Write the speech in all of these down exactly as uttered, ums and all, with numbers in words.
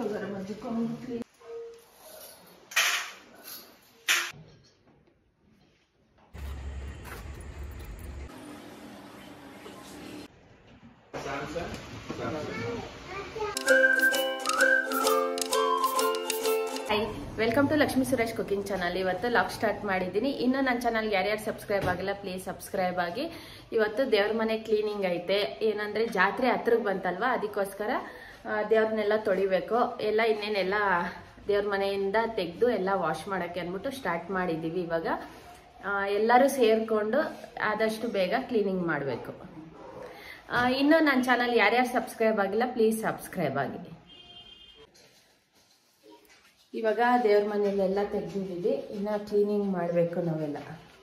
Welcome to Lakshmi Suresh cooking channel. ಇವತ್ತು log start ಮಾಡಿದ್ದೀನಿ. ಇನ್ನು ನನ್ನ ಚಾನಲ್ ಯಾರ್ಯಾರು ಸಬ್ಸ್ಕ್ರೈಬ್ ಆಗಿಲ್ಲ ಪ್ಲೀಸ್ ಸಬ್ಸ್ಕ್ರೈಬ್ ಆಗಿ. ಇವತ್ತು ದೇವ್ರ ಮನೆ ಕ್ಲೀನಿಂಗ್ ಐತೆ. ಏನಂದ್ರೆ ಜಾತ್ರೆ ಹತ್ರಕ್ಕೆ ಬಂತಲ್ವಾ, ಅದಕ್ಕೋಸ್ಕರ ದೇವ್ರನ್ನೆಲ್ಲ ತೊಳಿಬೇಕು. ಎಲ್ಲ ಇನ್ನೇನೆಲ್ಲ ದೇವ್ರ ಮನೆಯಿಂದ ತೆಗೆದು ಎಲ್ಲ ವಾಶ್ ಮಾಡೋಕ್ಕೆ ಅಂದ್ಬಿಟ್ಟು ಸ್ಟಾರ್ಟ್ ಮಾಡಿದ್ದೀವಿ. ಇವಾಗ ಎಲ್ಲರೂ ಸೇರಿಕೊಂಡು ಆದಷ್ಟು ಬೇಗ ಕ್ಲೀನಿಂಗ್ ಮಾಡಬೇಕು. ಇನ್ನು ನನ್ನ ಚಾನಲ್ ಯಾರ್ಯಾರು ಸಬ್ಸ್ಕ್ರೈಬ್ ಆಗಿಲ್ಲ ಪ್ಲೀಸ್ ಸಬ್ಸ್ಕ್ರೈಬ್ ಆಗಿ. ಇವಾಗ ದೇವ್ರ ಮನೆಯಲ್ಲೆಲ್ಲ ತೆಗೆದಿದ್ದೀವಿ, ಇನ್ನು ಕ್ಲೀನಿಂಗ್ ಮಾಡಬೇಕು ನಾವೆಲ್ಲ.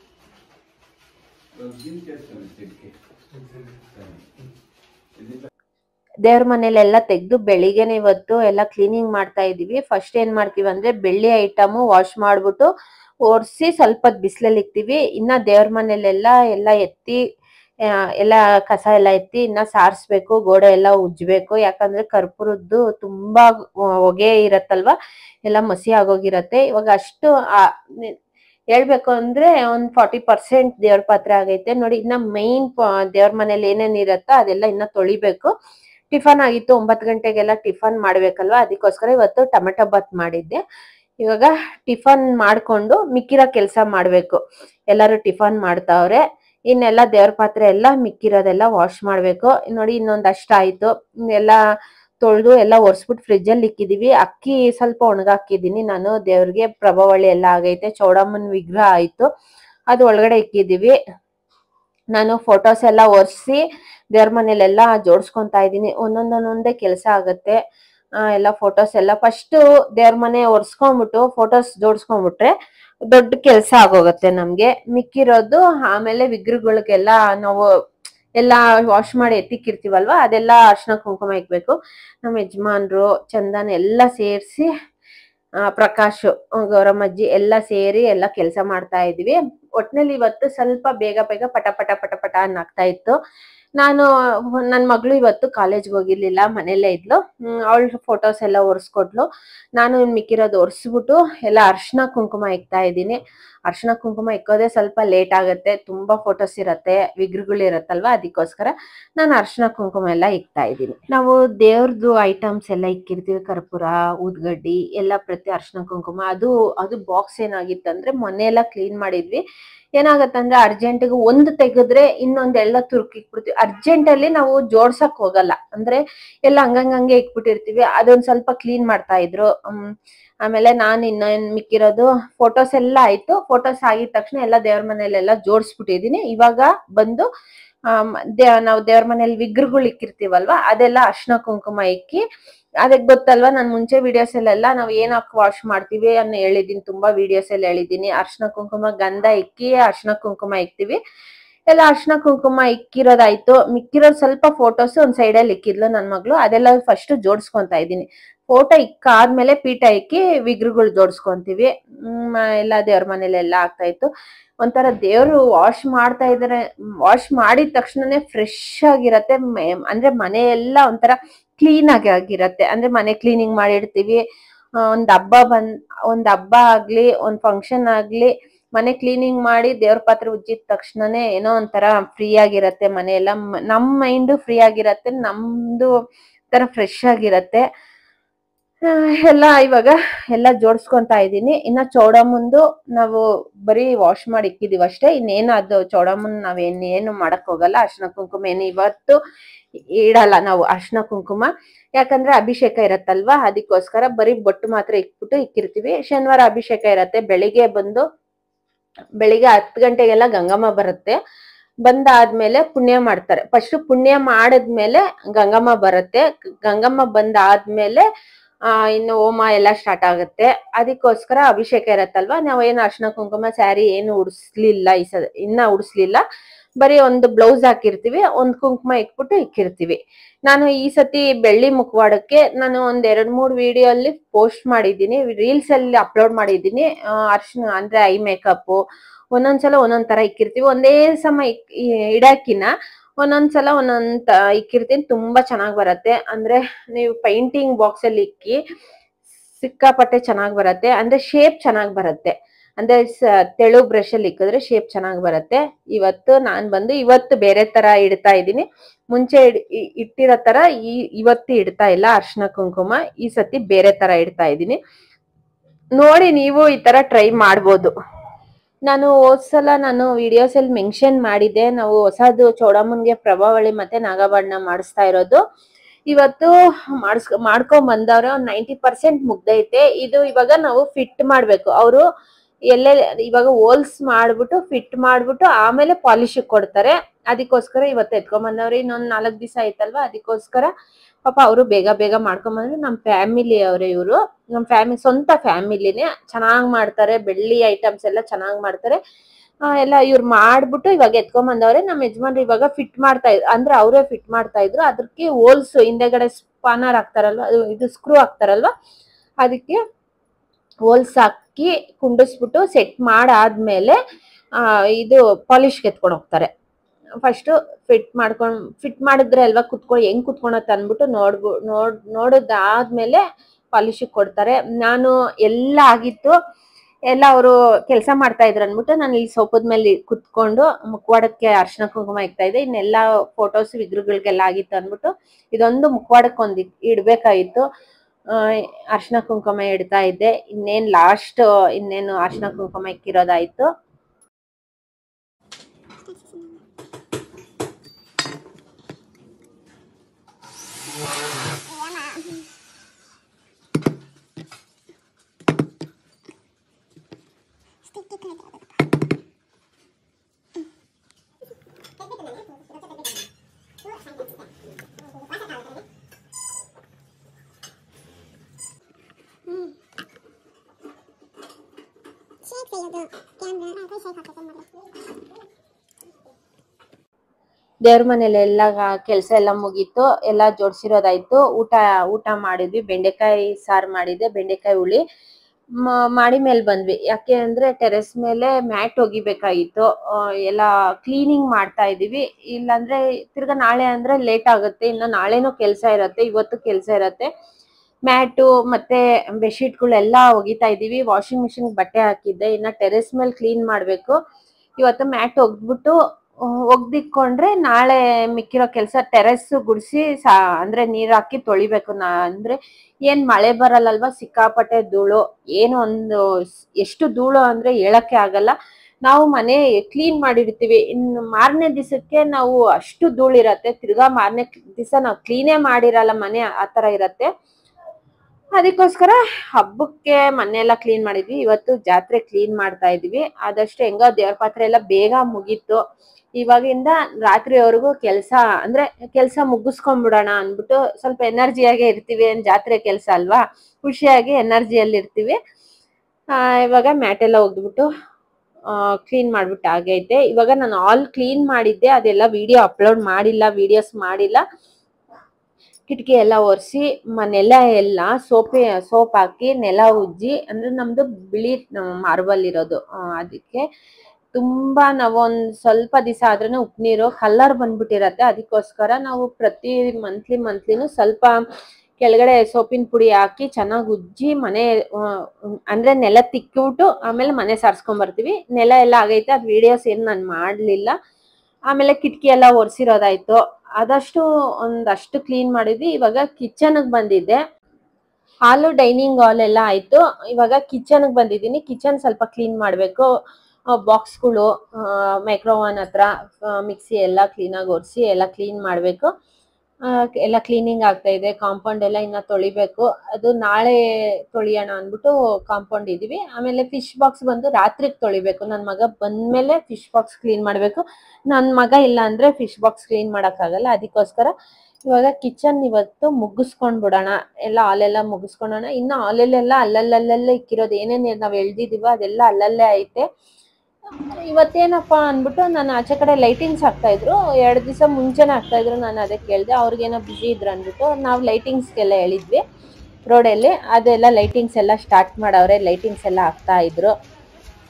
ದೇವ್ರ ಮನೆಯಲ್ಲೆಲ್ಲ ತೆಗೆದು ಬೆಳಿಗ್ಗೆನೆ ಇವತ್ತು ಎಲ್ಲ ಕ್ಲೀನಿಂಗ್ ಮಾಡ್ತಾ ಇದೀವಿ. ಫಸ್ಟ್ ಏನ್ ಮಾಡ್ತೀವಿ ಅಂದ್ರೆ ಬೆಳ್ಳಿ ಐಟಮು ವಾಶ್ ಮಾಡ್ಬಿಟ್ಟು ಒರೆಸಿ ಸ್ವಲ್ಪ ಬಿಸಿಲಲ್ಲಿ ಇಕ್ತೀವಿ. ಇನ್ನ ದೇವ್ರ ಮನೆಯಲ್ಲೆಲ್ಲ ಎಲ್ಲ ಎತ್ತಿ ಎಲ್ಲ ಕಸ ಎಲ್ಲ ಎತ್ತಿ ಇನ್ನ ಸಾರಿಸ್ಬೇಕು, ಗೋಡೆ ಎಲ್ಲ ಉಜ್ಜಬೇಕು. ಯಾಕಂದ್ರೆ ಕರ್ಪೂರದ್ದು ತುಂಬಾ ಹೊಗೆ ಇರತ್ತಲ್ವಾ, ಎಲ್ಲ ಮಸಿ ಆಗೋಗಿರತ್ತೆ. ಇವಾಗ ಅಷ್ಟು ಹೇಳ್ಬೇಕು ಅಂದ್ರೆ ಒಂದ್ ಫಾರ್ಟಿ ಪರ್ಸೆಂಟ್ ದೇವ್ರ ಪಾತ್ರೆ ಆಗೈತೆ ನೋಡಿ. ಇನ್ನ ಮೈನ್ ದೇವ್ರ ಮನೇಲಿ ಏನೇನ್ ಇರತ್ತೋ ಅದೆಲ್ಲ ಇನ್ನ ತೊಳಿಬೇಕು. ಟಿಫನ್ ಆಗಿತ್ತು, ಒಂಬತ್ತು ಗಂಟೆಗೆಲ್ಲ ಟಿಫನ್ ಮಾಡ್ಬೇಕಲ್ವಾ, ಅದಕ್ಕೋಸ್ಕರ ಇವತ್ತು ಟೊಮೆಟೊ ಬಾತ್ ಮಾಡಿದ್ದೆ. ಇವಾಗ ಟಿಫನ್ ಮಾಡ್ಕೊಂಡು ಮಿಕ್ಕಿರೋ ಕೆಲ್ಸ ಮಾಡ್ಬೇಕು. ಎಲ್ಲರೂ ಟಿಫನ್ ಮಾಡ್ತಾವ್ರೆ. ಇನ್ನೆಲ್ಲ ದೇವ್ರ ಪಾತ್ರೆ ಎಲ್ಲ ಮಿಕ್ಕಿರೋದೆಲ್ಲ ವಾಶ್ ಮಾಡ್ಬೇಕು. ನೋಡಿ ಇನ್ನೊಂದಷ್ಟು ಆಯ್ತು, ಎಲ್ಲ ತೊಳೆದು ಎಲ್ಲ ಒರೆಸ್ಬಿಟ್ಟು ಫ್ರಿಜ್ ಅಲ್ಲಿ ಇಕ್ಕಿದೀವಿ. ಅಕ್ಕಿ ಸ್ವಲ್ಪ ಒಣಗಾಕಿದೀನಿ ನಾನು. ದೇವ್ರಿಗೆ ಪ್ರಭಾವಳಿ ಎಲ್ಲ ಆಗೈತೆ, ಚೌಡಮ್ಮನ ವಿಗ್ರಹ ಆಯ್ತು, ಅದು ಒಳಗಡೆ ಇಕ್ಕಿದೀವಿ. ನಾನು ಫೋಟೋಸ್ ಎಲ್ಲ ಒರೆಸಿ ದೇವ್ರ ಮನೇಲೆಲ್ಲ ಜೋಡಿಸ್ಕೊಂತಾ ಇದ್ದೀನಿ. ಒಂದೊಂದೊಂದೊಂದೇ ಕೆಲಸ ಆಗತ್ತೆ. ಆ ಎಲ್ಲ ಫೋಟೋಸ್ ಎಲ್ಲ ಫಸ್ಟ್ ದೇವ್ರ ಮನೆ ಒರೆಸ್ಕೊಂಡ್ಬಿಟ್ಟು ಫೋಟೋಸ್ ಜೋಡಿಸ್ಕೊಂಡ್ಬಿಟ್ರೆ ದೊಡ್ಡ ಕೆಲ್ಸ ಆಗೋಗತ್ತೆ ನಮ್ಗೆ. ಮಿಕ್ಕಿರೋದು ಆಮೇಲೆ ವಿಗ್ರಹಗಳಿಗೆಲ್ಲ ನಾವು ಎಲ್ಲ ವಾಶ್ ಮಾಡಿ ಎತ್ತಿಕ್ಕಿರ್ತೀವಲ್ವಾ, ಅದೆಲ್ಲ ಅರ್ಶಿನ ಕುಂಕುಮ ಇಕ್ಬೇಕು. ನಮ್ಮ ಯಜಮಾನ್ರು ಚಂದನ್ ಎಲ್ಲ ಸೇರಿಸಿ ಆ ಪ್ರಕಾಶ್ ಗೌರಮ್ಮಜ್ಜಿ ಎಲ್ಲ ಸೇರಿ ಎಲ್ಲ ಕೆಲಸ ಮಾಡ್ತಾ ಇದೀವಿ. ಒಟ್ನಲ್ಲಿ ಇವತ್ತು ಸ್ವಲ್ಪ ಬೇಗ ಬೇಗ ಪಟ ಪಟ ಪಟ ಪಟ ಅನ್ನಾಗ್ತಾ ಇತ್ತು. ನಾನು ನನ್ನ ಮಗಳು ಇವತ್ತು ಕಾಲೇಜ್ಗೆ ಹೋಗಿರ್ಲಿಲ್ಲ, ಮನೆಯಲ್ಲೇ ಇದ್ಲು. ಹ್ಮ್ ಅವಳ ಫೋಟೋಸ್ ಎಲ್ಲ ಒರೆಸ್ಕೊಟ್ಲು. ನಾನು ಮಿಕ್ಕಿರೋದು ಒರೆಸ್ಬಿಟ್ಟು ಎಲ್ಲ ಅರ್ಶಿನ ಕುಂಕುಮ ಇಕ್ತಾ ಇದ್ದೀನಿ. ಅರ್ಶಿನ ಕುಂಕುಮ ಇಕ್ಕೋದೇ ಸ್ವಲ್ಪ ಲೇಟ್ ಆಗತ್ತೆ, ತುಂಬಾ ಫೋಟೋಸ್ ಇರತ್ತೆ, ವಿಗ್ರಹಗಳು ಇರತ್ತಲ್ವಾ, ಅದಕ್ಕೋಸ್ಕರ ನಾನು ಅರ್ಶಿನ ಕುಂಕುಮ ಎಲ್ಲ ಇಕ್ತಾ ಇದ್ದೀನಿ. ನಾವು ದೇವ್ರದ್ದು ಐಟಮ್ಸ್ ಎಲ್ಲ ಇಕ್ಕಿರ್ತೀವಿ, ಕರ್ಪೂರ, ಊದ್ಗಡ್ಡಿ ಎಲ್ಲ ಪ್ರತಿ ಅರ್ಶಿನ ಕುಂಕುಮ. ಅದು ಅದು ಬಾಕ್ಸ್ ಏನಾಗಿತ್ತಂದ್ರೆ ಮೊನ್ನೆ ಎಲ್ಲ ಕ್ಲೀನ್ ಮಾಡಿದ್ವಿ. ಏನಾಗತ್ತಂದ್ರೆ ಅರ್ಜೆಂಟ್ಗೆ ಒಂದು ತೆಗೆದ್ರೆ ಇನ್ನೊಂದ್ ಎಲ್ಲ ತುರ್ಕಿ ಇಕ್ಬಿಡ್ತೀವಿ. ಅರ್ಜೆಂಟ್ ಅಲ್ಲಿ ನಾವು ಜೋಡ್ಸಕ್ ಹೋಗಲ್ಲ, ಅಂದ್ರೆ ಎಲ್ಲ ಹಂಗಂಗಂಗೆ ಇಕ್ಬಿಟ್ಟಿರ್ತೀವಿ. ಅದೊಂದ್ ಸ್ವಲ್ಪ ಕ್ಲೀನ್ ಮಾಡ್ತಾ ಇದ್ರು. ಹ್ಮ್ ಆಮೇಲೆ ನಾನ್ ಇನ್ನೇನ್ ಮಿಕ್ಕಿರೋದು ಫೋಟೋಸ್ ಎಲ್ಲ ಆಯ್ತು. ಫೋಟೋಸ್ ಆಗಿದ ತಕ್ಷಣ ಎಲ್ಲ ದೇವ್ರ ಮನೇಲೆಲ್ಲ ಜೋಡಿಸ್ಬಿಟ್ಟಿದೀನಿ. ಇವಾಗ ಬಂದು ಆ ದೇ ನಾವು ದೇವ್ರ ಮನೇಲಿ ವಿಗ್ರಹಗಳು ಇಕ್ಕಿರ್ತೀವಲ್ವಾ, ಅದೆಲ್ಲ ಅರ್ಶಿನ ಕುಂಕುಮ ಇಕ್ಕಿ, ಅದಕ್ಕೆ ಗೊತ್ತಲ್ವಾ ನಾನು ಮುಂಚೆ ವಿಡಿಯೋಸ್ ಅಲ್ಲೆಲ್ಲ ನಾವು ಏನ್ ಹಾಕಿ ವಾಶ್ ಮಾಡ್ತೀವಿ ಅನ್ನ ಹೇಳಿದೀನಿ, ತುಂಬಾ ವಿಡಿಯೋಸ್ ಎಲ್ಲ ಹೇಳಿದೀನಿ. ಅರ್ಶಿನ ಕುಂಕುಮ ಗಂಧ ಇಕ್ಕಿ ಅರ್ಶಿನ ಕುಂಕುಮ ಇಕ್ತಿವಿ. ಎಲ್ಲ ಅರ್ಶಿನ ಕುಂಕುಮ ಇಕ್ಕಿರೋದಾಯ್ತು. ಮಿಕ್ಕಿರೋದು ಸ್ವಲ್ಪ ಫೋಟೋಸ್ ಒಂದ್ ಸೈಡ್ ಅಲ್ಲಿ ಇಕ್ಕಿದ್ಲು ನನ್ ಮಗಳು, ಅದೆಲ್ಲ ಫಸ್ಟ್ ಜೋಡಿಸ್ಕೊಂತಾ ಇದ್ದೀನಿ. ಫೋಟೋ ಇಕ್ಕಾದ್ಮೇಲೆ ಪೀಠ ಇಕ್ಕಿ ವಿಗ್ರಹಗಳು ಜೋಡಿಸ್ಕೊಂತೀವಿ. ಹ್ಮ್ ಎಲ್ಲ ದೇವ್ರ ಮನೇಲಿ ಎಲ್ಲ ಆಗ್ತಾ ಇತ್ತು. ಒಂಥರ ದೇವ್ರು ವಾಶ್ ಮಾಡ್ತಾ ಇದಾರೆ, ವಾಶ್ ಮಾಡಿದ ತಕ್ಷಣನೇ ಫ್ರೆಶ್ ಆಗಿರತ್ತೆ. ಅಂದ್ರೆ ಮನೆ ಎಲ್ಲ ಒಂಥರ ಕ್ಲೀನ್ ಆಗಿ ಆಗಿರತ್ತೆ. ಅಂದ್ರೆ ಮನೆ ಕ್ಲೀನಿಂಗ್ ಮಾಡಿರ್ತೀವಿ. ಒಂದ್ ಹಬ್ಬ ಬಂದ್ ಒಂದ್ ಹಬ್ಬ ಆಗ್ಲಿ, ಒಂದ್ ಫಂಕ್ಷನ್ ಆಗ್ಲಿ, ಮನೆ ಕ್ಲೀನಿಂಗ್ ಮಾಡಿ ದೇವ್ರ ಪಾತ್ರೆ ಉಜ್ಜಿದ ತಕ್ಷಣನೇ ಏನೋ ಒಂಥರ ಫ್ರೀ ಆಗಿರತ್ತೆ. ಮನೆ ಎಲ್ಲ ನಮ್ ಮೈಂಡ್ ಫ್ರೀ ಆಗಿರತ್ತೆ, ನಮ್ದು ತರ ಫ್ರೆಶ್ ಆಗಿರತ್ತೆ. ಎಲ್ಲ ಇವಾಗ ಎಲ್ಲ ಜೋಡಿಸ್ಕೊಂತಾ ಇದ್ದೀನಿ. ಇನ್ನ ಚೌಡಮ್ಮಂದು ನಾವು ಬರೀ ವಾಶ್ ಮಾಡಿ ಇಕ್ಕಿದೀವಿ ಅಷ್ಟೇ. ಇನ್ನೇನು ಅದು ಚೌಡಮ್ಮನ್ ನಾವೇನೇನು ಮಾಡಕ್ ಹೋಗಲ್ಲ. ಅರ್ಶಿನ ಕುಂಕುಮ ಏನು ಇವತ್ತು ಇಡಲ್ಲ ನಾವು ಅರ್ಶಿನ ಕುಂಕುಮ, ಯಾಕಂದ್ರೆ ಅಭಿಷೇಕ ಇರತ್ತಲ್ವಾ, ಅದಕ್ಕೋಸ್ಕರ ಬರೀ ಬೊಟ್ಟು ಮಾತ್ರ ಇಕ್ಬಿಟ್ಟು ಇಕ್ಕಿರ್ತೀವಿ. ಶನಿವಾರ ಅಭಿಷೇಕ ಇರತ್ತೆ. ಬೆಳಿಗ್ಗೆ ಬಂದು ಬೆಳಿಗ್ಗೆ ಹತ್ತು ಗಂಟೆಗೆಲ್ಲ ಗಂಗಮ್ಮ ಬರುತ್ತೆ. ಬಂದಾದ್ಮೇಲೆ ಪುಣ್ಯ ಮಾಡ್ತಾರೆ. ಫಸ್ಟ್ ಪುಣ್ಯ ಮಾಡಿದ್ಮೇಲೆ ಗಂಗಮ್ಮ ಬರುತ್ತೆ. ಗಂಗಮ್ಮ ಬಂದಾದ್ಮೇಲೆ ಆ ಇನ್ನು ಹೋಮ ಎಲ್ಲ ಸ್ಟಾರ್ಟ್ ಆಗುತ್ತೆ. ಅದಕ್ಕೋಸ್ಕರ ಅಭಿಷೇಕ ಇರತ್ತಲ್ವಾ, ನಾವು ಏನು ಅರ್ಶಿನ ಕುಂಕುಮ ಸ್ಯಾರಿ ಏನು ಉಡಿಸ್ಲಿಲ್ಲ, ಈ ಸ ಇನ್ನ ಉಡಿಸ್ಲಿಲ್ಲ. ಬರೀ ಒಂದು ಬ್ಲೌಸ್ ಹಾಕಿರ್ತೀವಿ, ಒಂದ್ ಕುಂಕುಮ ಇಕ್ಬಿಟ್ಟು ಇಕ್ಕಿರ್ತೀವಿ. ನಾನು ಈ ಸತಿ ಬೆಳ್ಳಿ ಮುಖವಾಡಕ್ಕೆ ನಾನು ಒಂದ್ ಎರಡ್ ಮೂರ್ ವಿಡಿಯೋ ಅಲ್ಲಿ ಪೋಸ್ಟ್ ಮಾಡಿದ್ದೀನಿ, ರೀಲ್ಸ್ ಅಲ್ಲಿ ಅಪ್ಲೋಡ್ ಮಾಡಿದ್ದೀನಿ. ಅರ್ಶಿನ ಅಂದ್ರೆ ಐ ಮೇಕಪ್ ಒಂದೊಂದ್ಸಲ ಒಂದೊಂದ್ ತರ ಇಕ್ಕಿರ್ತೀವಿ. ಒಂದೇ ಸಮ ಇಡಾಕಿನ ಒಂದೊಂದ್ಸಲ ಒಂದೊಂದ್ ಇಕ್ಕಿರ್ತೀನಿ, ತುಂಬಾ ಚೆನ್ನಾಗಿ ಬರುತ್ತೆ. ಅಂದ್ರೆ ನೀವು ಪೈಂಟಿಂಗ್ ಬಾಕ್ಸ್ ಅಲ್ಲಿ ಇಕ್ಕಿ ಸಿಕ್ಕಾಪಟ್ಟೆ ಚೆನ್ನಾಗಿ ಬರುತ್ತೆ. ಅಂದ್ರೆ ಶೇಪ್ ಚೆನ್ನಾಗಿ ಬರುತ್ತೆ. ಅಂದ್ರೆ ತೆಳು ಬ್ರಷ್ ಅಲ್ಲಿ ಇಕ್ಕಿದ್ರೆ ಶೇಪ್ ಚೆನ್ನಾಗಿ ಬರುತ್ತೆ. ಇವತ್ತು ನಾನ್ ಬಂದು ಇವತ್ತು ಬೇರೆ ತರ ಇಡ್ತಾ ಇದ್ದೀನಿ. ಮುಂಚೆ ಇಟ್ಟಿರೋ ತರ ಈ ಇವತ್ತು ಇಡ್ತಾ ಇಲ್ಲ ಅರ್ಶಿನ ಕುಂಕುಮ. ಈ ಸತಿ ಬೇರೆ ತರ ಇಡ್ತಾ ಇದ್ದೀನಿ. ನೋಡಿ ನೀವು ಈ ತರ ಟ್ರೈ ಮಾಡ್ಬೋದು. ನಾನು ಹೋದ್ಸಲ ನಾನು ವಿಡಿಯೋಸ್ ಅಲ್ಲಿ ಮೆನ್ಷನ್ ಮಾಡಿದ್ದೆ, ನಾವು ಹೊಸದು ಚೌಡಮ್ಮನ್ಗೆ ಪ್ರಭಾವಳಿ ಮತ್ತೆ ನಾಗಬಣ್ಣ ಮಾಡಿಸ್ತಾ ಇರೋದು. ಇವತ್ತು ಮಾಡಿಸ್ ಮಾಡ್ಕೊಂಡ್ ಬಂದವ್ರೆ. ಒಂದ್ ನೈಂಟಿ ಪರ್ಸೆಂಟ್ ಮುಗ್ದೈತೆ. ಇದು ಇವಾಗ ನಾವು ಫಿಟ್ ಮಾಡ್ಬೇಕು. ಅವರು ಎಲ್ಲೇ ಇವಾಗ ಹೋಲ್ಸ್ ಮಾಡ್ಬಿಟ್ಟು ಫಿಟ್ ಮಾಡ್ಬಿಟ್ಟು ಆಮೇಲೆ ಪಾಲಿಶ್ ಕೊಡ್ತಾರೆ. ಅದಕ್ಕೋಸ್ಕರ ಇವತ್ತು ಎತ್ಕೊಂಡ್ ಬಂದವ್ರೆ. ಇನ್ನೊಂದ್ ನಾಲ್ಕ್ ದಿವಸ ಆಯ್ತಲ್ವಾ, ಅದಕ್ಕೋಸ್ಕರ ಪಾಪ ಅವರು ಬೇಗ ಬೇಗ ಮಾಡ್ಕೊಂಡ್ ಬಂದ್ರು. ನಮ್ ಫ್ಯಾಮಿಲಿ ಅವ್ರೆ ಇವರು, ನಮ್ ಫ್ಯಾಮಿಲಿ ಸ್ವಂತ ಫ್ಯಾಮಿಲಿನೇ. ಚೆನ್ನಾಗ್ ಮಾಡ್ತಾರೆ, ಬೆಳ್ಳಿ ಐಟಮ್ಸ್ ಎಲ್ಲ ಚೆನ್ನಾಗ್ ಮಾಡ್ತಾರೆ. ಎಲ್ಲ ಇವ್ರು ಮಾಡ್ಬಿಟ್ಟು ಇವಾಗ ಎತ್ಕೊಂಡ್ ಬಂದವ್ರೆ. ನಮ್ ಯಜಮಾನ್ರು ಇವಾಗ ಫಿಟ್ ಮಾಡ್ತಾ ಇದ್ರು, ಅಂದ್ರೆ ಅವರೇ ಫಿಟ್ ಮಾಡ್ತಾ ಇದ್ರು. ಅದಕ್ಕೆ ಹೋಲ್ಸ್ ಹಿಂದೆಗಡೆ ಸ್ಪಾನರ್ ಹಾಕ್ತಾರಲ್ವಾ, ಇದು ಸ್ಕ್ರೂ ಹಾಕ್ತಾರಲ್ವಾ, ಅದಕ್ಕೆ ಹೋಲ್ಸ್ ಹಾಕಿ ಕುಂಡಿಸ್ಬಿಟ್ಟು ಸೆಟ್ ಮಾಡಾದ್ಮೇಲೆ ಆ ಇದು ಪಾಲಿಶ್ಗೆ ಎತ್ಕೊಂಡು ಹೋಗ್ತಾರೆ. ಫಸ್ಟ್ ಫಿಟ್ ಮಾಡ್ಕೊಂಡ್ ಫಿಟ್ ಮಾಡಿದ್ರೆ ಅಲ್ವಾ ಕುತ್ಕೊಂಡು ಹೆಂಗ್ ಕುತ್ಕೊಳತ್ ಅನ್ಬಿಟ್ಟು ನೋಡ್ಬು ನೋಡ್ ನೋಡೋದಾದ್ಮೇಲೆ ಪಾಲಿಶ್ ಕೊಡ್ತಾರೆ. ನಾನು ಎಲ್ಲ ಆಗಿತ್ತು, ಎಲ್ಲ ಅವರು ಕೆಲಸ ಮಾಡ್ತಾ ಇದ್ರು ಅನ್ಬಿಟ್ಟು ನಾನು ಇಲ್ಲಿ ಸೋಪದ ಮೇಲೆ ಕುತ್ಕೊಂಡು ಮುಖವಾಡಕ್ಕೆ ಅರ್ಶಿನ ಕುಂಕುಮ ಇಕ್ತಾ ಇದ್ದೆ. ಇನ್ನೆಲ್ಲ ಫೋಟೋಸ್ ವಿಗ್ರಹಗಳಿಗೆಲ್ಲ ಆಗಿತ್ತು ಅನ್ಬಿಟ್ಟು ಇದೊಂದು ಮುಖವಾಡಕ್ಕೆ ಒಂದು ಇಡ್ಬೇಕಾಗಿತ್ತು. ಅಹ್ ಅರ್ಶಿನ ಕುಂಕುಮ ಇಡ್ತಾ ಇದ್ದೆ. ಇನ್ನೇನ್ ಲಾಸ್ಟ್ ಇನ್ನೇನು ಅರ್ಶಿನ ಕುಂಕುಮ ಇಕ್ಕಿರೋದಾಯ್ತು. ದೇವ್ರ ಮನೇಲಿ ಎಲ್ಲ ಕೆಲಸ ಎಲ್ಲ ಮುಗೀತು, ಎಲ್ಲ ಜೋಡಿಸಿರೋದಾಯ್ತು. ಊಟ ಊಟ ಮಾಡಿದ್ವಿ. ಬೆಂಡೆಕಾಯಿ ಸಾರು ಮಾಡಿದ್ದೆ, ಬೆಂಡೆಕಾಯಿ ಹುಳಿ ಮಾಡಿ ಮೇಲೆ ಬಂದ್ವಿ. ಯಾಕೆ ಅಂದ್ರೆ ಟೆರೆಸ್ ಮೇಲೆ ಮ್ಯಾಟ್ ಒಗಿಬೇಕಾಗಿತ್ತು. ಎಲ್ಲ ಕ್ಲೀನಿಂಗ್ ಮಾಡ್ತಾ ಇದೀವಿ. ಇಲ್ಲಾಂದ್ರೆ ತಿರ್ಗಾ ನಾಳೆ ಅಂದ್ರೆ ಲೇಟ್ ಆಗುತ್ತೆ. ಇನ್ನು ನಾಳೆನೂ ಕೆಲಸ ಇರತ್ತೆ, ಇವತ್ತು ಕೆಲಸ ಇರತ್ತೆ. ಮ್ಯಾಟು ಮತ್ತೆ ಬೆಡ್ಶೀಟ್ಗಳೆಲ್ಲ ಒಗಿತಾ ಇದೀವಿ. ವಾಷಿಂಗ್ ಮಿಷಿನ್ ಬಟ್ಟೆ ಹಾಕಿದ್ದೆ, ಇನ್ನ ಟೆರೆಸ್ ಮೇಲೆ ಕ್ಲೀನ್ ಮಾಡ್ಬೇಕು. ಇವತ್ತು ಮ್ಯಾಟ್ ಒಗ್ದ್ಬಿಟ್ಟು ಒಗ್ದಿಕ್ಕೊಂಡ್ರೆ ನಾಳೆ ಮಿಕ್ಕಿರೋ ಕೆಲಸ ಟೆರೆಸ್ ಗುಡಿಸಿ ಸಾ ಅಂದ್ರೆ ನೀರ್ ಹಾಕಿ ತೊಳಿಬೇಕು. ನಾ ಅಂದ್ರೆ ಏನ್ ಮಳೆ ಬರಲ್ಲಲ್ವಾ, ಸಿಕ್ಕಾಪಟ್ಟೆ ಧೂಳು. ಏನು ಒಂದು ಎಷ್ಟು ಧೂಳು ಅಂದ್ರೆ ಹೇಳಕ್ಕೆ ಆಗಲ್ಲ. ನಾವು ಮನೆ ಕ್ಲೀನ್ ಮಾಡಿರ್ತೀವಿ, ಇನ್ನು ಮಾರನೇ ದಿವಸಕ್ಕೆ ನಾವು ಅಷ್ಟು ಧೂಳು ಇರತ್ತೆ. ತಿರ್ಗಾ ಮಾರನೇ ದಿವಸ ನಾವು ಕ್ಲೀನೇ ಮಾಡಿರಲ್ಲ ಮನೆ, ಆತರ ಇರತ್ತೆ. ಅದಕ್ಕೋಸ್ಕರ ಹಬ್ಬಕ್ಕೆ ಮನೆಯೆಲ್ಲ ಕ್ಲೀನ್ ಮಾಡಿದ್ವಿ. ಇವತ್ತು ಜಾತ್ರೆ ಕ್ಲೀನ್ ಮಾಡ್ತಾ ಇದೀವಿ. ಆದಷ್ಟು ಹೆಂಗೋ ದೇವ್ರ ಪಾತ್ರೆ ಎಲ್ಲ ಬೇಗ ಮುಗೀತು. ಇವಾಗಿಂದ ರಾತ್ರಿವರೆಗೂ ಕೆಲಸ ಅಂದ್ರೆ ಕೆಲಸ ಮುಗಿಸ್ಕೊಂಡ್ಬಿಡೋಣ ಅಂದ್ಬಿಟ್ಟು ಸ್ವಲ್ಪ ಎನರ್ಜಿಯಾಗೆ ಇರ್ತೀವಿ. ಜಾತ್ರೆ ಕೆಲಸ ಅಲ್ವಾ, ಖುಷಿಯಾಗಿ ಎನರ್ಜಿಯಲ್ಲಿ ಇರ್ತೀವಿ. ಆ ಇವಾಗ ಮ್ಯಾಟ್ ಎಲ್ಲ ಒಗ್ದ್ಬಿಟ್ಟು ಆ ಕ್ಲೀನ್ ಮಾಡ್ಬಿಟ್ಟು ಆಗೈತೆ. ಇವಾಗ ನಾನು ಆಲ್ ಕ್ಲೀನ್ ಮಾಡಿದ್ದೆ, ಅದೆಲ್ಲ ವಿಡಿಯೋ ಅಪ್ಲೋಡ್ ಮಾಡಿಲ್ಲ, ವಿಡಿಯೋಸ್ ಮಾಡಿಲ್ಲ. ಕಿಟಕಿ ಎಲ್ಲ ಒರೆಸಿ ನೆಲ ಎಲ್ಲ ಸೋಪೆ ಸೋಪ್ ಹಾಕಿ ನೆಲ ಉಜ್ಜಿ, ಅಂದ್ರೆ ನಮ್ದು ಬಿಳಿ ಮಾರ್ಬಲ್ ಇರೋದು, ಅದಕ್ಕೆ ತುಂಬಾ ನಾವೊಂದ್ ಸ್ವಲ್ಪ ದಿವಸ ಆದ್ರೂ ಉಪ್ಪು ನೀರು ಕಲರ್ ಬಂದ್ಬಿಟ್ಟಿರತ್ತೆ. ಅದಕ್ಕೋಸ್ಕರ ನಾವು ಪ್ರತಿ ಮಂತ್ಲಿ ಮಂತ್ಲಿನೂ ಸ್ವಲ್ಪ ಕೆಳಗಡೆ ಸೋಪಿನ ಪುಡಿ ಹಾಕಿ ಚೆನ್ನಾಗಿ ಉಜ್ಜಿ ಮನೆ ಅಂದ್ರೆ ನೆಲ ತಿಕ್ಕಿಬಿಟ್ಟು ಆಮೇಲೆ ಮನೆ ಸಾರಿಸ್ಕೊಂಡ್ ಬರ್ತೀವಿ. ನೆಲ ಎಲ್ಲ ಆಗೈತೆ, ಅದ್ ವಿಡಿಯೋಸ್ ಏನು ನಾನು ಮಾಡ್ಲಿಲ್ಲ. ಆಮೇಲೆ ಕಿಟಕಿ ಎಲ್ಲ ಒರೆಸಿರೋದಾಯ್ತು. ಆದಷ್ಟು ಒಂದಷ್ಟು ಕ್ಲೀನ್ ಮಾಡಿದ್ವಿ. ಇವಾಗ ಕಿಚನ್ಗೆ ಬಂದಿದ್ದೆ. ಹಾಲು ಡೈನಿಂಗ್ ಹಾಲ್ ಎಲ್ಲ ಆಯ್ತು. ಇವಾಗ ಕಿಚನ್ಗೆ ಬಂದಿದ್ದೀನಿ. ಕಿಚನ್ ಸ್ವಲ್ಪ ಕ್ಲೀನ್ ಮಾಡಬೇಕು. ಬಾಕ್ಸ್ಗಳು, ಮೈಕ್ರೋವನ್ ಹತ್ರ ಮಿಕ್ಸಿ ಎಲ್ಲ ಕ್ಲೀನಾಗಿ ಒರೆಸಿ ಎಲ್ಲ ಕ್ಲೀನ್ ಮಾಡಬೇಕು. ಎಲ್ಲ ಕ್ಲೀನಿಂಗ್ ಆಗ್ತಾ ಇದೆ. ಕಾಂಪೌಂಡ್ ಎಲ್ಲ ಇನ್ನ ತೊಳಿಬೇಕು, ಅದು ನಾಳೆ ತೊಳಿಯೋಣ ಅಂದ್ಬಿಟ್ಟು ಕಾಂಪೌಂಡ್ ಇದೀವಿ. ಆಮೇಲೆ ಫಿಶ್ ಬಾಕ್ಸ್ ಬಂದು ರಾತ್ರಿಗೆ ತೊಳಿಬೇಕು. ನನ್ನ ಮಗ ಬಂದ್ಮೇಲೆ ಫಿಶ್ ಬಾಕ್ಸ್ ಕ್ಲೀನ್ ಮಾಡಬೇಕು. ನನ್ನ ಮಗ ಇಲ್ಲ ಅಂದ್ರೆ ಫಿಶ್ ಬಾಕ್ಸ್ ಕ್ಲೀನ್ ಮಾಡೋಕ್ಕಾಗಲ್ಲ. ಅದಕ್ಕೋಸ್ಕರ ಇವಾಗ ಕಿಚನ್ ಇವತ್ತು ಮುಗಿಸ್ಕೊಂಡ್ ಬಿಡೋಣ, ಎಲ್ಲ ಹಾಲೆಲ್ಲ ಮುಗಿಸ್ಕೊಂಡೋಣ. ಇನ್ನು ಹಾಲೆಲ್ಲ ಅಲ್ಲಲ್ಲಲ್ಲೇ ಇಕ್ಕಿರೋದು, ಏನೇನು ನಾವು ಎಳ್ದಿದೀವೋ ಅದೆಲ್ಲ ಅಲ್ಲಲ್ಲೇ ಐತೆ. ಇವತ್ತೇನಪ್ಪಾ ಅಂದ್ಬಿಟ್ಟು ನಾನು ಆಚೆ ಕಡೆ ಲೈಟಿಂಗ್ಸ್ ಹಾಕ್ತಾ ಇದ್ರು, ಎರಡು ದಿವಸ ಮುಂಚೆನೆ ಹಾಕ್ತಾ ಇದ್ರು. ನಾನು ಅದಕ್ಕೆ ಕೇಳಿದೆ, ಅವ್ರಿಗೇನೋ ಬಿಸಿ ಇದ್ರು ಅಂದ್ಬಿಟ್ಟು ನಾವು ಲೈಟಿಂಗ್ಸ್ಗೆಲ್ಲ ಹೇಳಿದ್ವಿ ರೋಡಲ್ಲಿ. ಅದೆಲ್ಲ ಲೈಟಿಂಗ್ಸ್ ಎಲ್ಲ ಸ್ಟಾರ್ಟ್ ಮಾಡವ್ರೆ, ಲೈಟಿಂಗ್ಸ್ ಎಲ್ಲ ಹಾಕ್ತಾ ಇದ್ರು.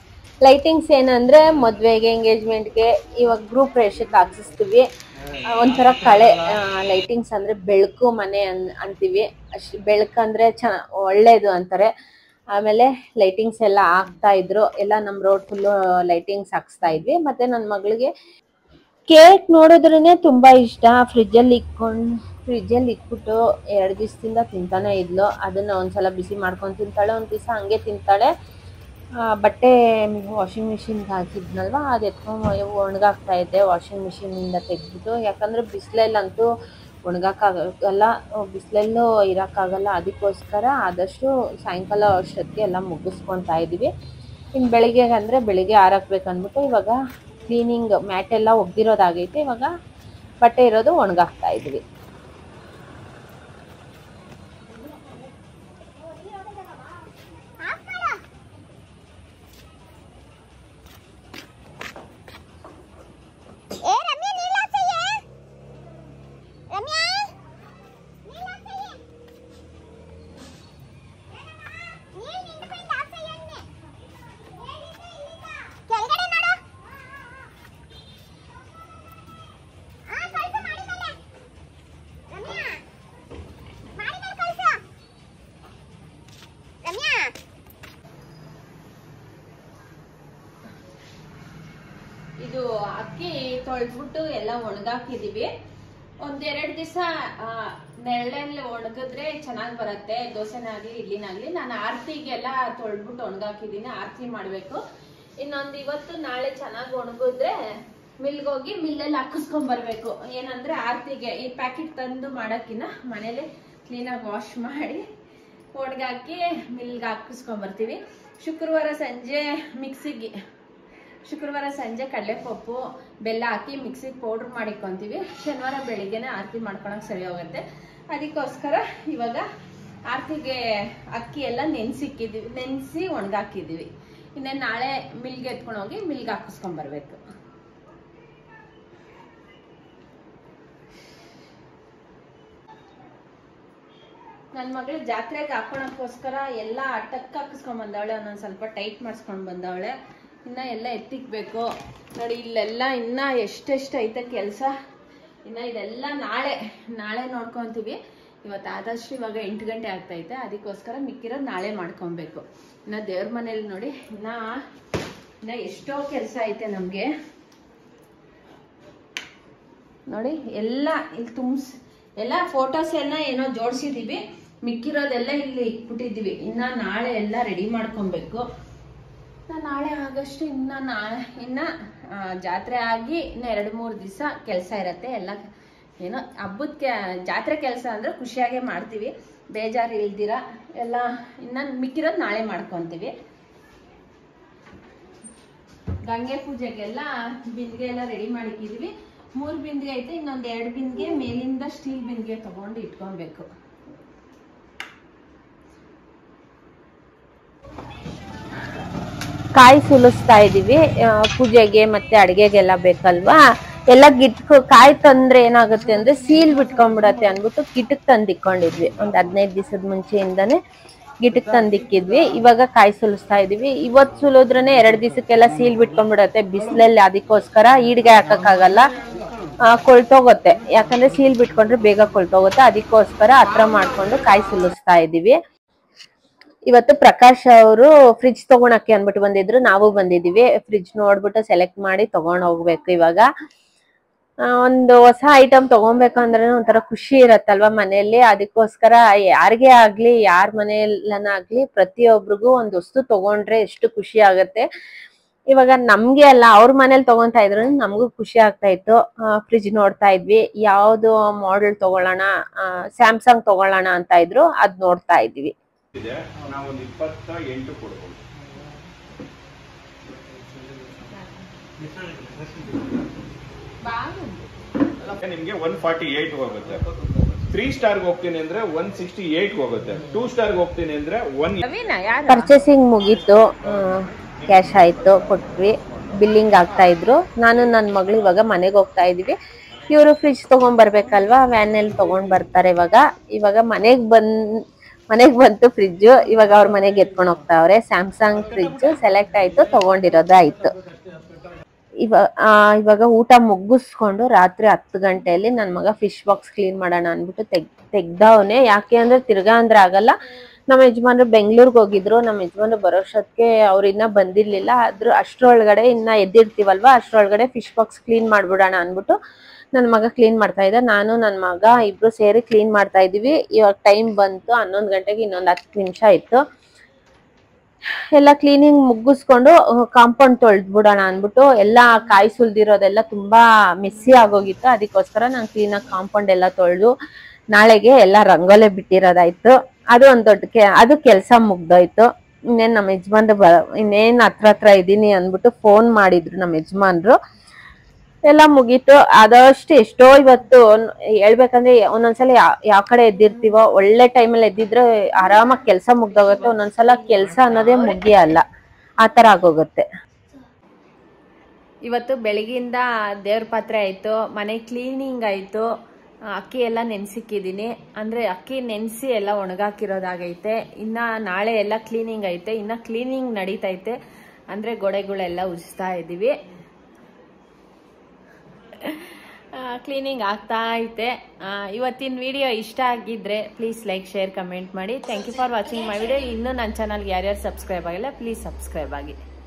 ಲೈಟಿಂಗ್ಸ್ ಏನಂದ್ರೆ ಮದ್ವೆಗೆ ಎಂಗೇಜ್ಮೆಂಟ್ಗೆ ಇವಾಗ ಗ್ರೂಪ್ ರೇಷಕ್ಕೆ ಹಾಕ್ಸಿಸ್ತೀವಿ. ಒಂಥರ ಕಳೆ ಲೈಟಿಂಗ್ಸ್ ಅಂದ್ರೆ ಬೆಳಕು ಮನೆ ಅನ್ ಅಂತೀವಿ. ಅಷ್ಟು ಬೆಳಕಂದ್ರೆ ಚೆನ್ನ ಒಳ್ಳೇದು ಅಂತಾರೆ. ಆಮೇಲೆ ಲೈಟಿಂಗ್ಸ್ ಎಲ್ಲ ಹಾಕ್ತಾ ಇದ್ರು. ಎಲ್ಲ ನಮ್ಮ ರೋಡ್ ಫುಲ್ಲು ಲೈಟಿಂಗ್ಸ್ ಹಾಕ್ಸ್ತಾ ಇದ್ವಿ. ಮತ್ತೆ ನನ್ನ ಮಗಳಿಗೆ ಕೇಕ್ ನೋಡಿದ್ರೇನೆ ತುಂಬಾ ಇಷ್ಟ. ಫ್ರಿಜ್ಜಲ್ಲಿ ಇಕ್ಕೊಂಡು ಫ್ರಿಜ್ಜಲ್ಲಿ ಇಟ್ಬಿಟ್ಟು ಎರಡು ದಿವಸದಿಂದ ತಿಂತಾನೆ ಇದ್ಲು. ಅದನ್ನ ಒಂದ್ಸಲ ಬಿಸಿ ಮಾಡ್ಕೊಂಡು ತಿಂತಾಳೆ, ಒಂದು ದಿವಸ ಹಂಗೆ ತಿಂತಾಳೆ. ಬಟ್ಟೆ ವಾಷಿಂಗ್ ಮಿಷಿನ್ಗೆ ಹಾಕಿದ್ನಲ್ವ, ಅದು ಎತ್ಕೊಂಡು ಒಣಗಾಕ್ತಾ ಇದ್ದೆ ವಾಷಿಂಗ್ ಮಿಷಿನಿಂದ ತೆಗೆದ್ಬಿಟ್ಟು. ಯಾಕಂದರೆ ಬಿಸಿಲಲ್ಲಂತೂ ಒಣಗಾಕಾಗಲ್ಲ, ಬಿಸಿಲಲ್ಲೂ ಇರೋಕ್ಕಾಗಲ್ಲ. ಅದಕ್ಕೋಸ್ಕರ ಆದಷ್ಟು ಸಾಯಂಕಾಲ ಅಷ್ಟೊತ್ತಿಗೆ ಎಲ್ಲ ಮುಗಿಸ್ಕೊತಾ ಇದ್ದೀವಿ. ಇನ್ನು ಬೆಳಿಗ್ಗೆ ಅಂದರೆ ಬೆಳಿಗ್ಗೆ ಆರಾಕ್ಬೇಕಂದ್ಬಿಟ್ಟು ಇವಾಗ ಕ್ಲೀನಿಂಗ್ ಮ್ಯಾಟ್ ಎಲ್ಲ ಒಗ್ದಿರೋದಾಗೈತೆ. ಇವಾಗ ಬಟ್ಟೆ ಇರೋದು ಒಣಗಾಕ್ತಾ ಇದ್ವಿ. ಇದು ಅಕ್ಕಿ ತೊಳೆದ್ಬಿಟ್ಟು ಎಲ್ಲ ಒಣಗಾಕಿದೀವಿ. ಒಂದೆರಡು ದಿವಸ ನೆರಳಲ್ಲಿ ಒಣಗಿದ್ರೆ ಚೆನ್ನಾಗಿ ಬರುತ್ತೆ, ದೋಸೆನಾಗ್ಲಿ ಇಡ್ಲಿನಾಗ್ಲಿ. ನಾನು ಆರತಿಗೆಲ್ಲ ತೊಳೆದ್ಬಿಟ್ಟು ಒಣಗಾಕಿದೀನಿ, ಆರತಿ ಮಾಡ್ಬೇಕು. ಇನ್ನೊಂದು ಇವತ್ತು ನಾಳೆ ಚೆನ್ನಾಗಿ ಒಣಗಿದ್ರೆ ಮಿಲ್ಗೋಗಿ ಮಿಲ್ಲಲ್ಲಿ ಹಾಕಿಸ್ಕೊಂಡ್ ಬರ್ಬೇಕು. ಏನಂದ್ರೆ ಆರತಿಗೆ ಈ ಪ್ಯಾಕೆಟ್ ತಂದು ಮಾಡಕ್ಕಿನ್ನ ಮನೇಲಿ ಕ್ಲೀನಾಗಿ ವಾಶ್ ಮಾಡಿ ಒಣಗಾಕಿ ಮಿಲ್ಗೆ ಹಾಕಿಸ್ಕೊಂಡ್ ಬರ್ತೀವಿ. ಶುಕ್ರವಾರ ಸಂಜೆ ಮಿಕ್ಸಿಗೆ ಶುಕ್ರವಾರ ಸಂಜೆ ಕಡಲೆಪಪ್ಪು ಬೆಲ್ಲ ಹಾಕಿ ಮಿಕ್ಸಿಗೆ ಪೌಡ್ರ್ ಮಾಡಿಕೊಂತೀವಿ. ಶನಿವಾರ ಬೆಳಿಗ್ಗೆನೆ ಆರತಿ ಮಾಡ್ಕೊಳಕ್ ಸರಿ ಹೋಗುತ್ತೆ. ಅದಕ್ಕೋಸ್ಕರ ಇವಾಗ ಆರತಿಗೆ ಅಕ್ಕಿ ಎಲ್ಲ ನೆನ್ಸಿಕ್ಕಿದೀವಿ, ನೆನೆಸಿ ಒಣಗಾಕಿದೀವಿ. ಇನ್ನೇ ನಾಳೆ ಮಿಲ್ಗೆ ಎತ್ಕೊಂಡು ಹೋಗಿ ಮಿಲ್ಗೆ ಹಾಕಿಸ್ಕೊಂಡ್ ಬರ್ಬೇಕು. ನನ್ನ ಮಗಳು ಜಾತ್ರೆಗೆ ಹಾಕೊಳಕ್ಕೋಸ್ಕರ ಎಲ್ಲ ಟಕ್ ಹಾಕಿಸ್ಕೊಂಡ್ ಬಂದವಳೆ, ಒಂದೊಂದು ಸ್ವಲ್ಪ ಟೈಟ್ ಮಾಡಿಸ್ಕೊಂಡು ಬಂದವಳೆ. ಇನ್ನ ಎಲ್ಲ ಎತ್ತಿಕ್ಬೇಕು ನೋಡಿ. ಇಲ್ಲೆಲ್ಲ ಇನ್ನ ಎಷ್ಟೆಷ್ಟು ಐತೆ ಕೆಲಸ. ಇನ್ನ ಇದೆಲ್ಲ ನಾಳೆ ನಾಳೆ ನೋಡ್ಕೊಂತೀವಿ. ಇವತ್ತು ಆದಷ್ಟು ಇವಾಗ ಎಂಟು ಗಂಟೆ ಆಗ್ತೈತೆ, ಅದಕ್ಕೋಸ್ಕರ ಮಿಕ್ಕಿರೋದು ನಾಳೆ ಮಾಡ್ಕೊಬೇಕು. ಇನ್ನ ದೇವ್ರ ಮನೇಲಿ ನೋಡಿ ಇನ್ನ ಇನ್ನ ಎಷ್ಟೋ ಕೆಲಸ ಐತೆ ನಮ್ಗೆ. ನೋಡಿ ಎಲ್ಲ ಇಲ್ಲಿ ತುಂಬ್ಸ್ ಎಲ್ಲ ಫೋಟೋಸ್ ಎಲ್ಲ ಏನೋ ಜೋಡಿಸಿದೀವಿ, ಮಿಕ್ಕಿರೋದೆಲ್ಲ ಇಲ್ಲಿ ಇಟ್ಬಿಟ್ಟಿದೀವಿ. ಇನ್ನ ನಾಳೆ ಎಲ್ಲ ರೆಡಿ ಮಾಡ್ಕೊಬೇಕು. ನಾಳೆ ಆಗಷ್ಟು ಇನ್ನ ನಾಳೆ ಇನ್ನ ಜಾತ್ರೆ ಆಗಿ ಇನ್ನ ಎರಡು ಮೂರು ದಿವಸ ಕೆಲಸ ಇರತ್ತೆ. ಎಲ್ಲ ಏನೋ ಹಬ್ಬದ ಜಾತ್ರೆ ಕೆಲಸ ಅಂದ್ರೆ ಖುಷಿಯಾಗೆ ಮಾಡ್ತೀವಿ, ಬೇಜಾರು ಇಲ್ದಿರ ಎಲ್ಲ. ಇನ್ನ ಮಿಕ್ಕಿರೋದು ನಾಳೆ ಮಾಡ್ಕೊಂತೀವಿ. ಗಂಗೆ ಪೂಜೆಗೆಲ್ಲ ಬಿಂದಿಗೆ ಎಲ್ಲ ರೆಡಿ ಮಾಡಿಕ್ಕಿದೀವಿ. ಮೂರು ಬಿಂದಿಗೆ ಐತೆ, ಇನ್ನೊಂದು ಎರಡು ಬಿಂದಿಗೆ ಮೇಲಿಂದ ಸ್ಟೀಲ್ ಬಿಂದಿಗೆ ತಗೊಂಡು ಇಟ್ಕೊಬೇಕು. ಕಾಯಿ ಸುಲಿಸ್ತಾ ಇದೀವಿ. ಪೂಜೆಗೆ ಮತ್ತೆ ಅಡಿಗೆಗೆಲ್ಲ ಬೇಕಲ್ವಾ. ಎಲ್ಲ ಗಿಟ್ಕೊ ಕಾಯಿ ತಂದ್ರೆ ಏನಾಗುತ್ತೆ ಅಂದ್ರೆ ಸೀಲ್ ಬಿಟ್ಕೊಂಡ್ಬಿಡತ್ತೆ ಅನ್ಬಿಟ್ಟು ಗಿಟಕ್ ತಂದಿಕ್ಕೊಂಡಿದ್ವಿ. ಒಂದ್ ಹದಿನೈದು ದಿವಸದ ಮುಂಚೆಯಿಂದಾನೆ ಗಿಟಕ್ ತಂದಿಕ್ಕಿದ್ವಿ. ಇವಾಗ ಕಾಯಿ ಸುಲಿಸ್ತಾ ಇದೀವಿ. ಇವತ್ತು ಸುಲಿದ್ರೇನೆ ಎರಡ್ ದಿವಸಕ್ಕೆಲ್ಲ ಸೀಲ್ ಬಿಟ್ಕೊಂಡ್ಬಿಡತ್ತೆ ಬಿಸಿಲಲ್ಲಿ. ಅದಕ್ಕೋಸ್ಕರ ಈಡ್ಗೆ ಹಾಕಕ್ಕಾಗಲ್ಲ, ಕೊಳ್ತೋಗುತ್ತೆ. ಯಾಕಂದ್ರೆ ಸೀಲ್ ಬಿಟ್ಕೊಂಡ್ರೆ ಬೇಗ ಕೊಳ್ತೋಗುತ್ತೆ. ಅದಕ್ಕೋಸ್ಕರ ಹತ್ರ ಮಾಡ್ಕೊಂಡು ಕಾಯಿ ಸುಲಿಸ್ತಾ ಇದೀವಿ. ಇವತ್ತು ಪ್ರಕಾಶ್ ಅವರು ಫ್ರಿಜ್ ತಗೊಳಕ್ಕೆ ಅನ್ಬಿಟ್ಟು ಬಂದಿದ್ರು, ನಾವು ಬಂದಿದೀವಿ. ಫ್ರಿಜ್ ನೋಡ್ಬಿಟ್ಟು ಸೆಲೆಕ್ಟ್ ಮಾಡಿ ತಗೊಂಡ್ ಹೋಗ್ಬೇಕು. ಇವಾಗ ಒಂದು ಹೊಸ ಐಟಮ್ ತಗೊಬೇಕಂದ್ರೆ ಒಂಥರ ಖುಷಿ ಇರತ್ತಲ್ವಾ ಮನೆಯಲ್ಲಿ. ಅದಕ್ಕೋಸ್ಕರ ಯಾರಿಗೇ ಆಗ್ಲಿ ಯಾರ ಮನೆಯಲ್ಲನಾಗ್ಲಿ ಪ್ರತಿಯೊಬ್ರಿಗೂ ಒಂದು ವಸ್ತು ತಗೊಂಡ್ರೆ ಎಷ್ಟು ಖುಷಿ ಆಗತ್ತೆ. ಇವಾಗ ನಮ್ಗೆ ಅಲ್ಲ, ಅವ್ರ ಮನೇಲಿ ತಗೊಂತಾ ಇದ್ರು ನಮಗೂ ಖುಷಿ ಆಗ್ತಾ ಇತ್ತು. ಫ್ರಿಜ್ ನೋಡ್ತಾ ಇದ್ವಿ, ಯಾವ್ದು ಮಾಡೆಲ್ ತಗೊಳ್ಳೋಣ, ಸ್ಯಾಮ್ಸಂಗ್ ತಗೊಳ್ಳೋಣ ಅಂತ ಇದ್ರು, ಅದ್ ನೋಡ್ತಾ ಇದ್ವಿ. ನಾವೊಂದು ಇಪ್ಪತ್ತ ಎಂಟು ಕೊಡ್ಬೋದು. ನಿಮ್ಗೆ ಒನ್ ಫಾರ್ಟಿ ಏಟ್ ಹೋಗುತ್ತೆ. ತ್ರೀ ಸ್ಟಾರ್ಗೆ ಹೋಗ್ತೀನಿ ಅಂದ್ರೆ ಒನ್ ಸಿಕ್ಸ್ಟಿ ಏಟ್ ಹೋಗುತ್ತೆ. ಟೂ ಸ್ಟಾರ್ಗೆ ಹೋಗ್ತೀನಿ ಅಂದ್ರೆ ಒನ್. ಪರ್ಚೇಸಿಂಗ್ ಮುಗೀತು, ಕ್ಯಾಶ್ ಆಯ್ತು, ಕೊಟ್ವಿ. ಬಿಲ್ಲಿಂಗ್ ಆಗ್ತಾ ಇದ್ರು. ನಾನು ನನ್ನ ಮಗಳು ಇವಾಗ ಮನೆಗೆ ಹೋಗ್ತಾ ಇದೀವಿ. ಇವರು ಫ್ರಿಜ್ ತಗೊಂಡ್ ಬರ್ಬೇಕಲ್ವಾ, ವ್ಯಾನ್ ಅಲ್ಲಿ ತಗೊಂಡ್ ಬರ್ತಾರೆ. ಇವಾಗ ಇವಾಗ ಮನೆಗ್ ಬಂದ್ ಮನೆಗೆ ಬಂತು ಫ್ರಿಡ್ಜ್. ಇವಾಗ ಅವ್ರ ಮನೆಗೆ ಎತ್ಕೊಂಡು ಹೋಗ್ತಾವ್ರೆ. ಸ್ಯಾಮ್ಸಂಗ್ ಫ್ರಿಡ್ಜ್ ಸೆಲೆಕ್ಟ್ ಆಯ್ತು, ತಗೊಂಡಿರೋದಾಯ್ತು. ಇವಾಗ ಇವಾಗ ಊಟ ಮುಗಿಸ್ಕೊಂಡು ರಾತ್ರಿ ಹತ್ತು ಗಂಟೆಯಲ್ಲಿ ನನ್ನ ಮಗ ಫಿಶ್ ಬಾಕ್ಸ್ ಕ್ಲೀನ್ ಮಾಡೋಣ ಅಂದ್ಬಿಟ್ಟು ತೆಗ್ ತೆಗ್ದವನೆ. ಯಾಕೆ ಅಂದ್ರೆ ತಿರ್ಗಾ ಅಂದ್ರೆ ಆಗಲ್ಲ. ನಮ್ಮ ಯಜಮಾನ್ರು ಬೆಂಗ್ಳೂರ್ಗೆ ಹೋಗಿದ್ರು. ನಮ್ಮ ಯಜಮಾನ್ರು ಬರೋಷ್ಟೊತ್ತಿಗೆ ಅವ್ರು ಇನ್ನ ಬಂದಿರ್ಲಿಲ್ಲ. ಅದ್ರ ಅಷ್ಟ್ರೊಳಗಡೆ ಇನ್ನ ಎದ್ದಿರ್ತೀವಲ್ವಾ, ಅಷ್ಟ್ರೊಳಗಡೆ ಫಿಶ್ ಬಾಕ್ಸ್ ಕ್ಲೀನ್ ಮಾಡ್ಬಿಡೋಣ ಅಂದ್ಬಿಟ್ಟು ನನ್ನ ಮಗ ಕ್ಲೀನ್ ಮಾಡ್ತಾ ಇದ್ದ. ನಾನು ನನ್ನ ಮಗ ಇಬ್ರು ಸೇರಿ ಕ್ಲೀನ್ ಮಾಡ್ತಾ ಇದೀವಿ. ಇವಾಗ ಟೈಮ್ ಬಂತು ಹನ್ನೊಂದು ಗಂಟೆಗೆ ಇನ್ನೊಂದು ಹತ್ತು ನಿಮಿಷ ಇತ್ತು. ಎಲ್ಲ ಕ್ಲೀನಿಂಗ್ ಮುಗಿಸ್ಕೊಂಡು ಕಾಂಪೌಂಡ್ ತೊಳೆದ್ಬಿಡೋಣ ಅಂದ್ಬಿಟ್ಟು ಎಲ್ಲ ಕಾಯಿ ಸುಲ್ದಿರೋದೆಲ್ಲ ತುಂಬಾ ಮೆಸ್ಸಿ ಆಗೋಗಿತ್ತು. ಅದಕ್ಕೋಸ್ಕರ ನಾನು ಕ್ಲೀನಾಗಿ ಕಾಂಪೌಂಡ್ ಎಲ್ಲ ತೊಳೆದು ನಾಳೆಗೆ ಎಲ್ಲ ರಂಗೋಲೆ ಬಿಟ್ಟಿರೋದಾಯ್ತು. ಅದು ಒಂದ್ ದೊಡ್ಡ ಕೆ ಅದು ಕೆಲಸ ಮುಗ್ದೋಯ್ತು. ಇನ್ನೇನ್ ನಮ್ಮ ಯಜಮಾನ್ರು ಬ ಇನ್ನೇನ್ ಹತ್ರ ಹತ್ರ ಇದೀನಿ ಅಂದ್ಬಿಟ್ಟು ಫೋನ್ ಮಾಡಿದ್ರು ನಮ್ಮ ಯಜಮಾನ್ರು. ಎಲ್ಲ ಮುಗೀತು. ಅದಷ್ಟು ಎಷ್ಟೋ ಇವತ್ತು ಹೇಳ್ಬೇಕಂದ್ರೆ ಒಂದೊಂದ್ಸಲ ಯಾವ ಯಾವ ಕಡೆ ಎದ್ದಿರ್ತೀವೋ ಒಳ್ಳೆ ಟೈಮಲ್ಲಿ ಎದ್ದಿದ್ರೆ ಆರಾಮಾಗಿ ಕೆಲಸ ಮುಗ್ದೋಗುತ್ತೆ. ಒಂದೊಂದ್ಸಲ ಕೆಲಸ ಅನ್ನೋದೇ ಮುಗಿಯಲ್ಲ, ಆ ತರ ಆಗೋಗುತ್ತೆ. ಇವತ್ತು ಬೆಳಗಿಂದ ದೇವ್ರ ಪಾತ್ರೆ ಆಯ್ತು, ಮನೆ ಕ್ಲೀನಿಂಗ್ ಆಯ್ತು, ಅಕ್ಕಿ ಎಲ್ಲ ನೆನ್ಸಿಕ್ಕಿದೀನಿ. ಅಂದ್ರೆ ಅಕ್ಕಿ ನೆನ್ಸಿ ಎಲ್ಲ ಒಣಗಾಕಿರೋದಾಗೈತೆ. ಇನ್ನ ನಾಳೆ ಎಲ್ಲ ಕ್ಲೀನಿಂಗ್ ಐತೆ. ಇನ್ನ ಕ್ಲೀನಿಂಗ್ ನಡೀತೈತೆ. ಅಂದ್ರೆ ಗೋಡೆಗಳೆಲ್ಲ ಉಜ್ತಾ ಇದೀವಿ. ಕ್ಲೀನಿಂಗ್ ಆಗ್ತಾ ಐತೆ. ಇವತ್ತಿನ ವಿಡಿಯೋ ಇಷ್ಟ ಆಗಿದ್ರೆ ಪ್ಲೀಸ್ ಲೈಕ್, ಶೇರ್, ಕಮೆಂಟ್ ಮಾಡಿ. Thank you for watching my video. ಇನ್ನೂ ನನ್ನ ಚಾನಲ್ಗೆ ಯಾರ್ಯಾರು ಸಬ್ಸ್ಕ್ರೈಬ್ ಆಗಿಲ್ಲ ಪ್ಲೀಸ್ ಸಬ್ಸ್ಕ್ರೈಬ್ ಆಗಿ.